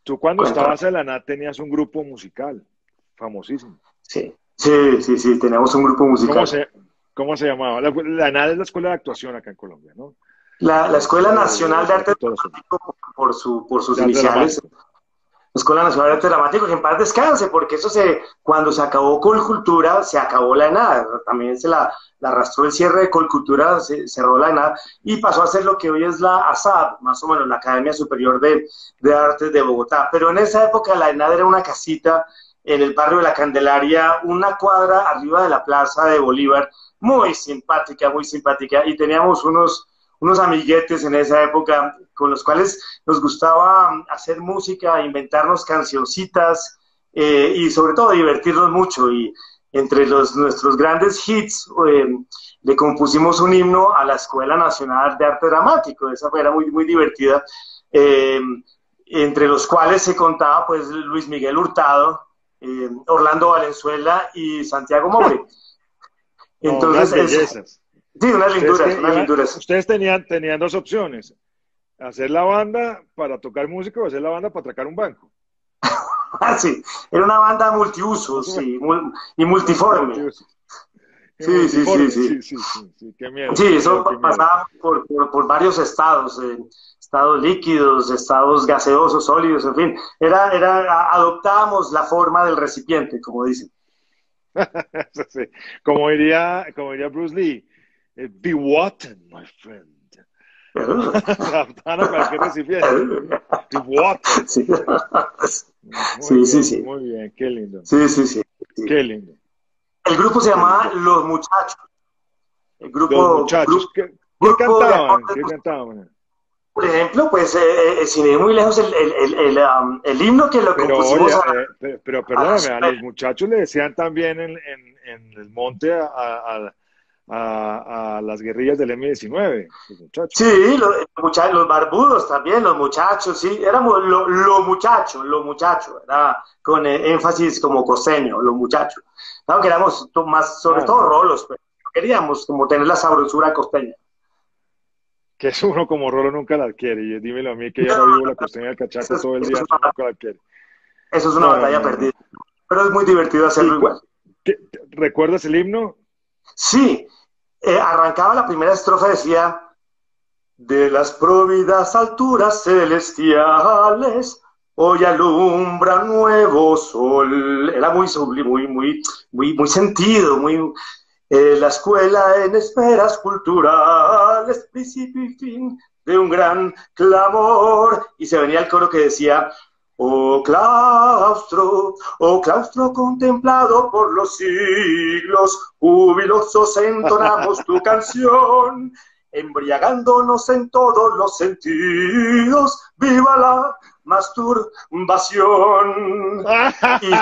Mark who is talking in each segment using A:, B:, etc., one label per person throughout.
A: Tú cuando
B: Cuéntame.
A: estabas en la NAT tenías un grupo musical famosísimo.
B: Sí, sí, sí, sí, tenemos un grupo
A: ¿Cómo
B: musical.
A: se, cómo se llamaba? La NAT es la escuela de actuación acá en Colombia, ¿no?
B: La
A: La
B: Escuela
A: escuela
B: Nacional de
A: de
B: Arte
A: actuación,
B: Dramático, por sus
A: de arte
B: iniciales,
A: dramático.
B: Escuela Nacional de Arte Dramático, que en paz descanse, porque cuando se acabó Colcultura, se acabó la ENAD. También la arrastró el cierre de Colcultura, se cerró la ENAD y pasó a ser lo que hoy es la ASAB, más o menos la Academia Superior de Artes de Bogotá. Pero en esa época la ENAD era una casita en el barrio de la Candelaria, una cuadra arriba de la Plaza de Bolívar, muy simpática, y teníamos unos amiguetes en esa época con los cuales nos gustaba hacer música, inventarnos cancioncitas y sobre todo divertirnos mucho. Y entre nuestros grandes hits le compusimos un himno a la Escuela Nacional de Arte Dramático. Esa era muy, muy divertida. Eh, Entre los cuales se contaba pues Luis Miguel Hurtado, Orlando Valenzuela y Santiago Moure.
A: No,
B: Entonces,
A: unas bellezas.
B: sí, unas
A: Ustedes
B: linduras,
A: que
B: unas
A: iban,
B: linduras.
A: ustedes tenían dos opciones: hacer la banda para tocar música o hacer la banda para atracar un banco.
B: Ah, sí, era una banda multiusos,
A: Más o menos.
B: sí, y multiforme.
A: Multiusos. Y
B: Sí, sí, sí,
A: multiforme,
B: sí.
A: sí, sí, sí, sí. Qué miedo,
B: Sí,
A: qué
B: eso
A: miedo, qué miedo.
B: pasaba por varios estados, estados líquidos, estados gaseosos, sólidos, en fin. Adoptábamos la forma del recipiente, como dicen.
A: Sí. Como diría Bruce Lee, be water, my friend. Se adaptaban a cualquier recipiente. Be water.
B: Sí,
A: Muy
B: sí, sí,
A: bien,
B: sí.
A: muy bien. Qué lindo,
B: Sí, sí, sí, sí.
A: qué lindo,
B: El grupo se
A: qué
B: llamaba
A: lindo.
B: Los Muchachos. El
A: Los muchachos, ¿qué
B: grupo de
A: cantaban?
B: acordes.
A: ¿Qué cantaban?
B: Por ejemplo, pues, sin ir muy lejos, el himno que lo
A: Pero oye,
B: compusimos
A: pero
B: a la
A: perdóname, a los muchachos le decían también en el monte a las guerrillas del M-19, los muchachos.
B: sí, los barbudos también, los muchachos, sí, éramos lo muchacho, era con énfasis como costeño, los muchachos. Claro que éramos más, sobre
A: Ah,
B: todo
A: no.
B: rolos, pero queríamos como tener la sabrosura costeña.
A: Que eso uno como rolo nunca la adquiere. Y dímelo a mí que ya
B: No,
A: no vivo la costeña del
B: eso
A: Cachaco
B: es,
A: todo el
B: eso
A: día,
B: es
A: eso
B: una,
A: nunca la adquiere.
B: eso es una
A: No, no,
B: batalla
A: no,
B: perdida,
A: no.
B: pero es muy divertido
A: ¿Y
B: hacerlo igual.
A: recuerdas el himno?
B: Sí, arrancaba la primera estrofa, decía, de las próvidas alturas celestiales, hoy alumbra un nuevo sol. Era muy sublime, muy sentido, la escuela en esperas culturales, principio y fin de un gran clamor. Y se venía el coro que decía, oh claustro contemplado por los siglos, jubilosos entonamos tu canción, embriagándonos en todos los sentidos, viva la masturbación. Y,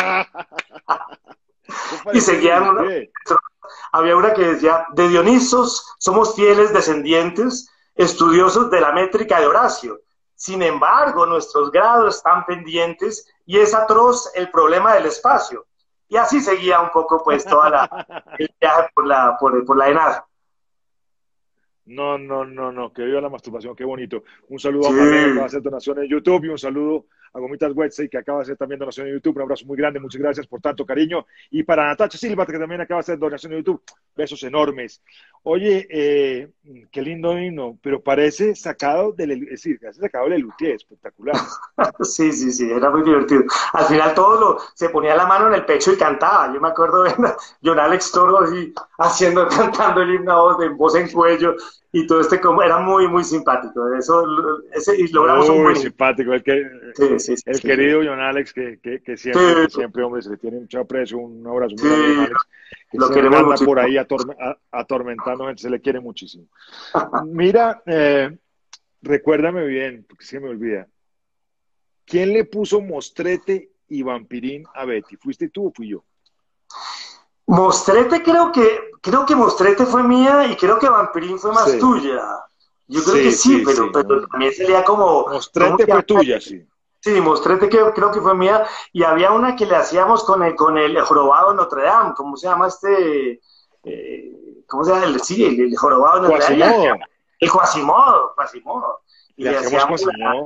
A: Eso
B: y
A: parece
B: seguían,
A: Lelutier.
B: había una que decía, de Dionisos somos fieles descendientes, estudiosos de la métrica de Horacio. Sin embargo, nuestros grados están pendientes y es atroz el problema del espacio. Y así seguía un poco pues el viaje por la ENAD.
A: No, no, no, no, que viva la masturbación, qué bonito. Un saludo a
B: Sí,
A: Marlene, que acaba de hacer donación en YouTube, y un saludo a Gomitas Wetsey, que acaba de hacer también donación en YouTube. Un abrazo muy grande, muchas gracias por tanto cariño. Y para Natacha Silva, que también acaba de hacer donación en YouTube, besos enormes. Oye, qué lindo himno, pero parece sacado es decir, parece sacado de Lelutier, espectacular.
B: sí, sí, sí, era muy divertido. Al final se ponía la mano en el pecho y cantaba. Yo me acuerdo de John Alex Toro así, cantando el himno en voz en cuello y todo como era muy, muy simpático. Y logramos un
A: Muy
B: buen himno.
A: simpático,
B: Sí, sí, sí,
A: el
B: sí, sí.
A: querido John Alex,
B: Sí,
A: que siempre, hombre, se le tiene mucho aprecio, un abrazo muy grande a John
B: sí,
A: Alex, que
B: lo
A: siempre
B: queremos
A: anda por
B: muchísimo.
A: ahí atormentando gente, se le quiere muchísimo. Mira, recuérdame bien, porque se me olvida, ¿quién le puso Mostrete y Vampirín a Betty? ¿Fuiste tú o fui yo?
B: Mostrete creo que Mostrete fue mía y creo que Vampirín fue más
A: Sí,
B: tuya. Yo creo que
A: sí,
B: sí,
A: sí, sí.
B: pero también sería como, ¿cómo
A: Mostrete
B: se
A: fue
B: llama?
A: tuya, sí.
B: Sí, Mostrete creo que fue mía. Y había una que le hacíamos con el jorobado de Notre Dame. ¿Cómo se llama ¿cómo se llama? Sí, el jorobado de Notre Dame.
A: Quasimodo,
B: El Quasimodo. Y
A: le
B: le
A: hacíamos
B: hacíamos
A: Quasimodo.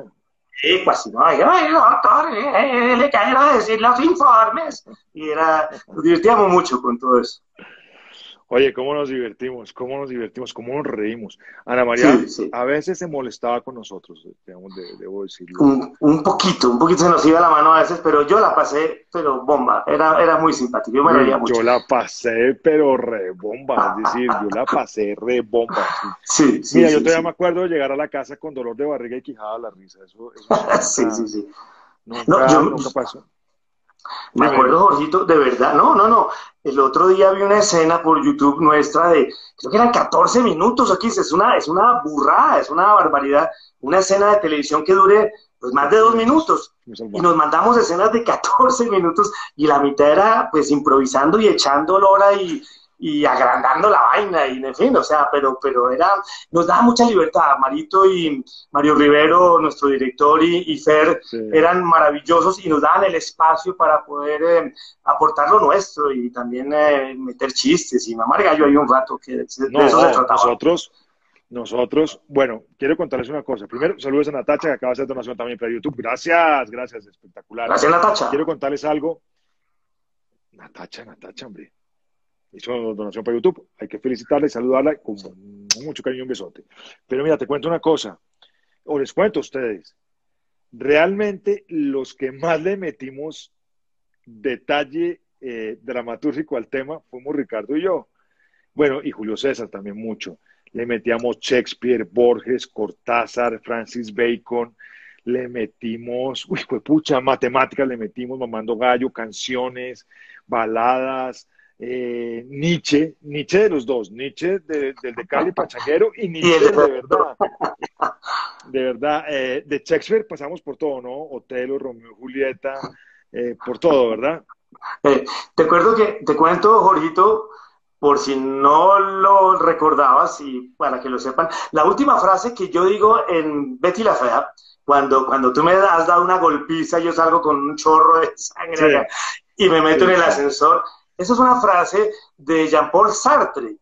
B: Y pues, no, ay, doctor, le quiero decir los informes. Y nos divertíamos mucho con todo eso.
A: Oye, cómo nos divertimos, cómo nos reímos. Ana María
B: Sí, sí.
A: a veces se molestaba con nosotros, digamos, debo decirlo.
B: Un poquito se nos iba la mano a veces, pero yo la pasé, pero bomba. Era muy simpático, yo me reía
A: Uy, yo
B: mucho.
A: la pasé, pero re bomba, es decir, yo la pasé re bomba, sí.
B: Sí, sí,
A: Mira, yo
B: sí,
A: todavía me
B: sí.
A: acuerdo de llegar a la casa con dolor de barriga y quijada a la risa. Eso sí,
B: Sí, sí,
A: nunca,
B: sí. No,
A: nunca, nunca pasó.
B: me
A: Dime,
B: acuerdo,
A: dime.
B: Jorgito, de verdad, no. El otro día vi una escena por YouTube nuestra creo que eran 14 minutos, aquí es una burrada, es una barbaridad. Una escena de televisión que dure pues más de
A: 14
B: dos
A: minutos,
B: minutos.
A: muy
B: Y nos
A: salvaje.
B: mandamos escenas de 14 minutos y la mitad era pues improvisando y echando lora y agrandando la vaina y en fin, o sea, pero nos daba mucha libertad. Marito y Mario Rivero, nuestro director y Fer,
A: Sí.
B: eran maravillosos y nos daban el espacio para poder aportar lo nuestro y también meter chistes y mamar gallo ahí un rato, que de eso se
A: No,
B: trataba.
A: bueno, quiero contarles una cosa. Primero, saludos a Natacha, que acaba de hacer donación también para YouTube. Gracias, gracias, espectacular.
B: Gracias, Natacha.
A: Quiero contarles algo. Natacha, hombre. Hizo donación para YouTube. Hay que felicitarla y saludarla con mucho cariño y un besote. Pero mira, te cuento una cosa, o les cuento a ustedes. Realmente los que más le metimos detalle dramatúrgico al tema fuimos Ricardo y yo. Bueno, y Julio César también mucho. Le metíamos Shakespeare, Borges, Cortázar, Francis Bacon, le metimos, uy, fue pucha, matemáticas, le metimos Mamando Gallo, canciones, baladas, Nietzsche de los dos, Nietzsche del de Cali Pachanguero y
B: Y
A: Nietzsche
B: el
A: del de verdad, de Shakespeare pasamos por todo, ¿no? Otelo, Romeo y Julieta, por todo, ¿verdad?
B: te acuerdo que te cuento, Jorgito, por si no lo recordabas y para que lo sepan, la última frase que yo digo en Betty la Fea, cuando tú me has dado una golpiza, yo salgo con un chorro de sangre acá
A: Sí,
B: y me meto en
A: sí,
B: el
A: sí.
B: ascensor. Esa es una frase de Jean-Paul Sartre,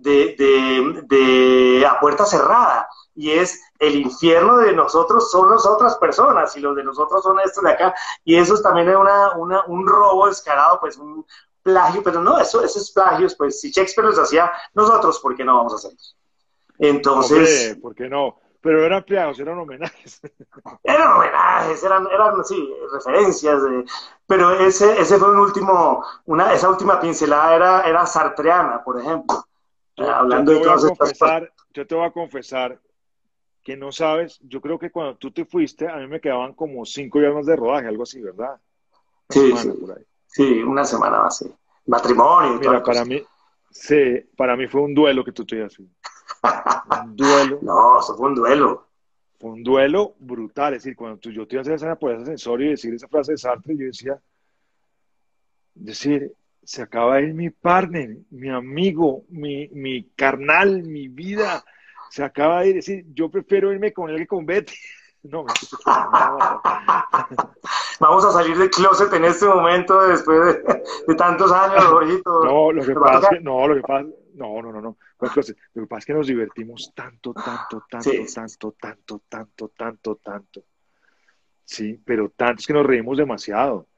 B: de A Puerta Cerrada, y es el infierno de nosotros son las otras personas y los de nosotros son estos de acá, y eso también es un robo descarado, pues un plagio, pero no, eso es plagio, pues si Shakespeare los hacía, nosotros, ¿por qué no vamos a hacerlos?
A: Hombre,
B: Entonces,
A: ¿por qué no? Pero eran empleados, eran homenajes.
B: eran homenajes, eran sí, referencias, pero ese fue un último, esa última pincelada era sartreana, por ejemplo,
A: Yo
B: hablando
A: te
B: de
A: voy a
B: todas estas cosas.
A: confesar, yo te voy a confesar que no sabes, yo creo que cuando tú te fuiste, a mí me quedaban como 5 días más de rodaje, algo así, ¿verdad? Una
B: Sí, sí,
A: semana por ahí.
B: sí, una semana más, sí. Matrimonio y toda
A: Mira,
B: la cosa.
A: para mí fue un duelo que tú te así. Un duelo,
B: No, eso fue un duelo.
A: fue un duelo brutal. Es decir, cuando yo te iba a hacer esa por ese ascensor y decir esa frase de Sartre, yo decía, decir, se acaba de ir mi partner, mi amigo, mi carnal, mi vida, se acaba de ir. Es decir, yo prefiero irme con él que con Betty. No, mentira, me van a matar.
B: Vamos a salir del closet en este momento, después de tantos años, Jorgito.
A: No, lo que
B: Nos va a
A: pasa es
B: tocar.
A: que, no, lo que pasa, no. ¿Cuál cosa? Lo que pasa es que nos divertimos
B: Sí, sí, sí.
A: tanto. Sí, pero tanto es que nos reímos demasiado.